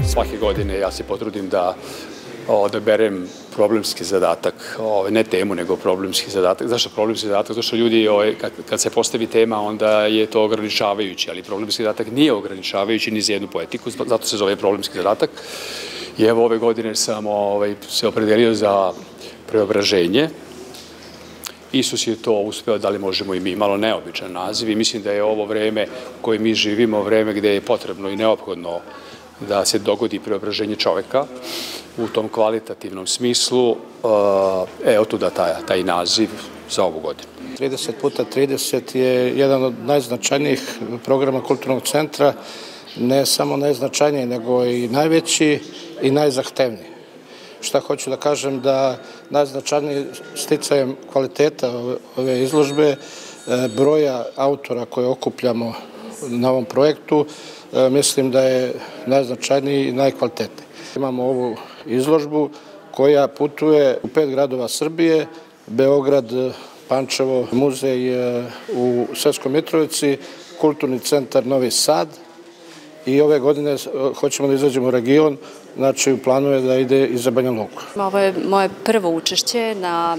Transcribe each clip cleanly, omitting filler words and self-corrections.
Svake godine ja se potrudim da odaberem problemski zadatak, ne temu, nego problemski zadatak. Zašto problemski zadatak? Zato što ljudi, kad se postavi tema, onda je to ograničavajući, ali problemski zadatak nije ograničavajući ni za jednu poetiku, zato se zove problemski zadatak. I evo, ove godine sam se opredelio za preobraženje. Isus je to uspeo, da li možemo i mi, malo neobičan naziv, i mislim da je ovo vreme u kojem mi živimo vreme gde je potrebno i neophodno da se dogodi preobraženje čoveka u tom kvalitativnom smislu. Evo tuda taj naziv za ovu godinu. 30x30 je jedan od najznačajnijih programa Kulturnog centra, ne samo najznačajniji, nego i najveći i najzahtevniji. Šta hoću da kažem, da najznačajniji sticajem kvaliteta ove izložbe, broja autora koje okupljamo na ovom projektu, mislim da je najznačajniji i najkvalitetniji. Imamo ovu izložbu koja putuje u 5 gradova Srbije: Beograd, Pančevo, muzej u Sremskoj Mitrovici, Kulturni centar Novi Sad, i ove godine hoćemo da izađemo u region, znači u planu je da ide i za Banja Luku. Ovo je moje prvo učešće na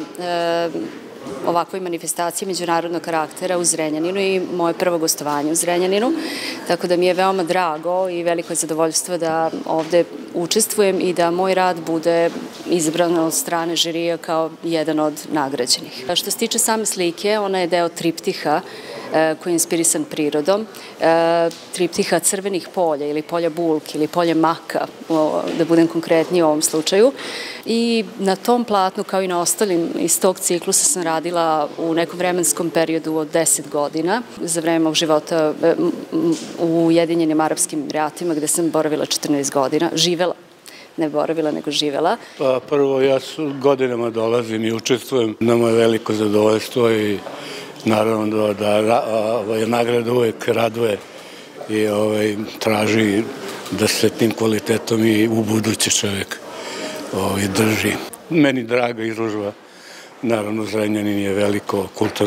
ovakvoj manifestaciji međunarodnog karaktera u Zrenjaninu i moje prvo gostovanje u Zrenjaninu, tako da mi je veoma drago i veliko je zadovoljstvo da ovde učestvujem i da moj rad bude izabran od strane žirija kao jedan od nagrađenih. Što se tiče same slike, ona je deo triptiha koji je inspirisan prirodom, triptiha crvenih polja ili polja bulke ili polja maka, da budem konkretniji u ovom slučaju. I na tom platnu, kao i na ostalim iz tog ciklusa, sam radila u nekom vremenskom periodu od 10 godina, za vreme mog života u Ujedinjenim Arapskim Emiratima, gde sam boravila 14 godina, živela. Ne boravila, nego živela. Prvo, ja godinama dolazim i učestvujem. Nama je veliko zadovoljstvo i naravno da nagrada uvek raduje i traži da se tim kvalitetom i u buduće čovjek drži. Meni draga izložba, naravno Zrenjanin je veliko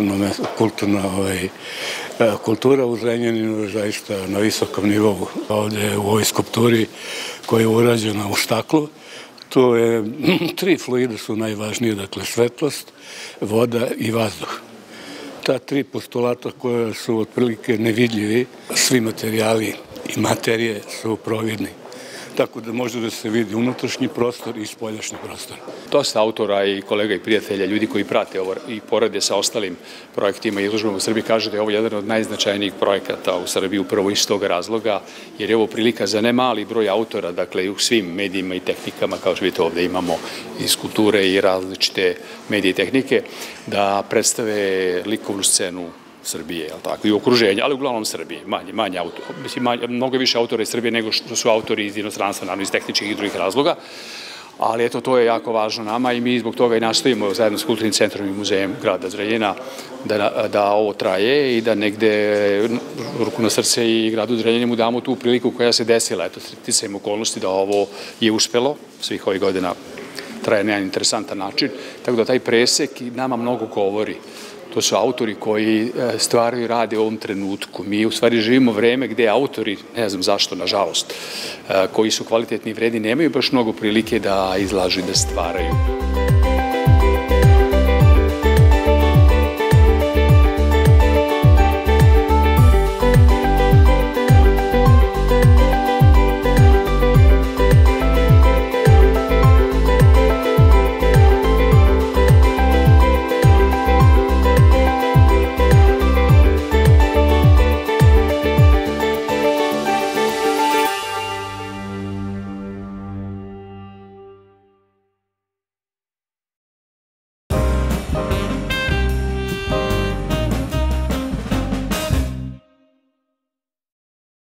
kultura u Zrenjaninu, zaista na visokom nivou. Ovde u ovoj skulpturi koja je urađena u staklu, tu je 3 fluida su najvažnije, dakle svetlost, voda i vazduh. Ta 3 postulata koja su otprilike nevidljivi, svi materijali i materije su providni. Tako da može da se vidi unutrašnji prostor i spoljašnji prostor. Dosta autora i kolega i prijatelja, ljudi koji prate ovo i porade sa ostalim projektima i izložbama u Srbiji, kaže da je ovo jedan od najznačajnijih projekata u Srbiji, upravo iz tog razloga, jer je ovo prilika za ne mali broj autora, dakle u svim medijima i tehnikama, kao što vidite ovde imamo iz kulture i različite medije i tehnike, da predstave likovnu scenu Srbije, i okruženja, ali uglavnom Srbije, manje autora. Mislim, mnogo više autora iz Srbije nego što su autori iz inostranstva, naravno iz tehničkih i drugih razloga, ali eto, to je jako važno nama i mi zbog toga i nastojimo zajedno s Kulturnim centrom i muzejem grada Zrenjanina da ovo traje i da negde ruku na srce i gradu Zrenjaninu damo tu priliku koja se desila. Eto, sticajem okolnosti da ovo je uspelo, svih ovih godina traje na jedan interesantan način, tako da taj presek nama mnogo govori. To su autori koji stvaraju i rade u ovom trenutku. Mi u stvari živimo vreme gde autori, ne znam zašto, nažalost, koji su kvalitetni i vredni, nemaju baš mnogo prilike da izlažu i da stvaraju.